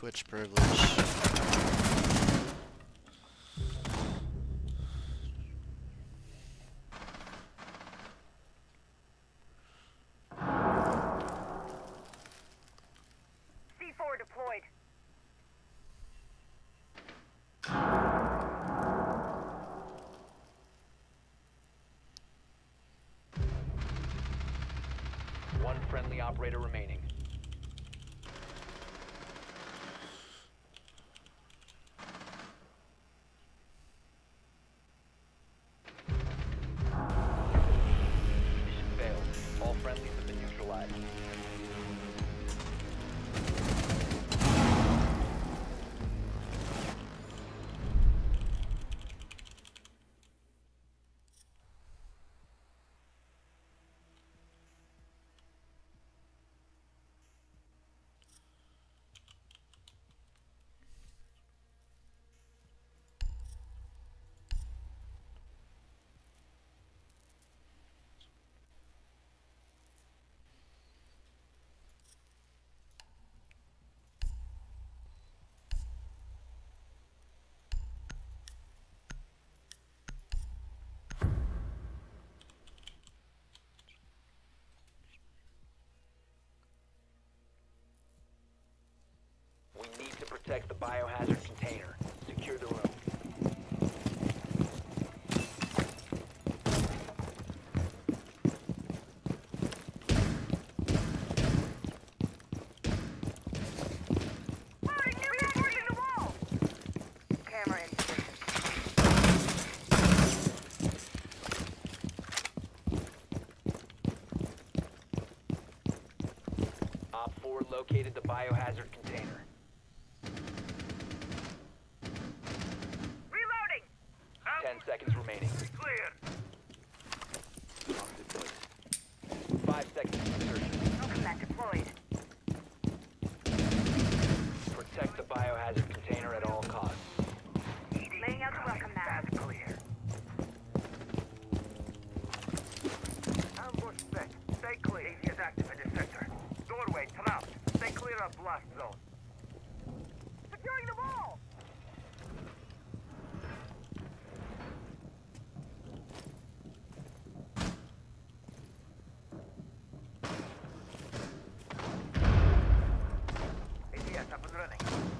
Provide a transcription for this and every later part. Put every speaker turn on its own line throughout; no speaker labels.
Twitch privilege.
C4 deployed.
One friendly operator remaining. Mission failed. All friendlies have been neutralized. We need to protect the biohazard container. Secure the room.
Loading new network in the wall. Camera in position.
Op 4 located the biohazard container.
Reloading.
10 seconds remaining.
Clear.
5 seconds to insertion.
Welcome back deployed.
Protect the biohazard container at all costs.
Laying out the welcome mat.
That's clear. Ambush set. Stay clear. AV is active in this sector. Doorway, come out. Stay clear of blast zone.
Securing the wall.
AVS up and running.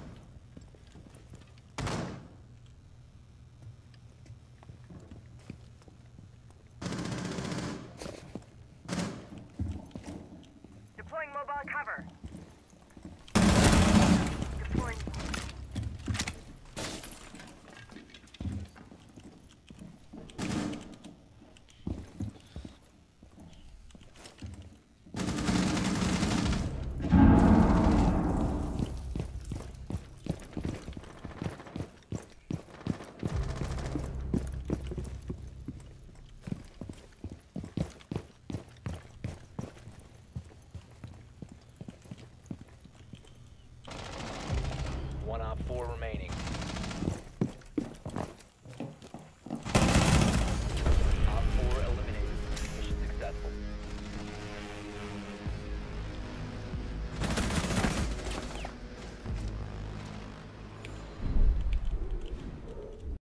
Deploying mobile cover. Deploying.
One Op 4 remaining.